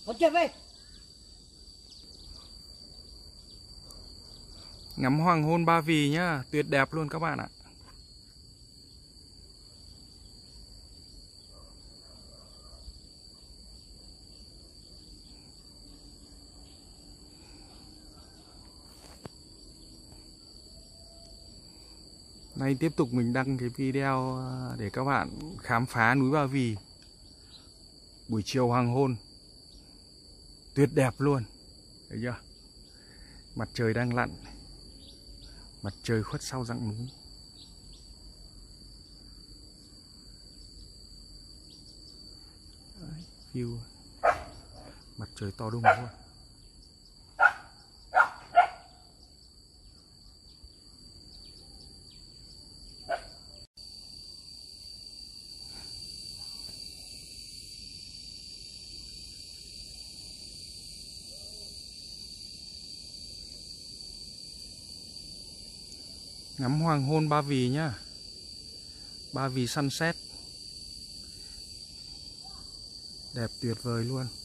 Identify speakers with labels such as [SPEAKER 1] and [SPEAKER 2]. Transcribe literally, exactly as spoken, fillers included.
[SPEAKER 1] Con chết về.
[SPEAKER 2] Ngắm hoàng hôn Ba Vì nhá, tuyệt đẹp luôn các bạn ạ. Nay tiếp tục mình đăng cái video để các bạn khám phá núi Ba Vì. Buổi chiều hoàng hôn tuyệt đẹp luôn. Thấy chưa? Mặt trời đang lặn, mặt trời khuất sau dặng núi. Đấy, view mặt trời to đùng luôn. Ngắm hoàng hôn Ba Vì nhá. Ba Vì sunset đẹp tuyệt vời luôn.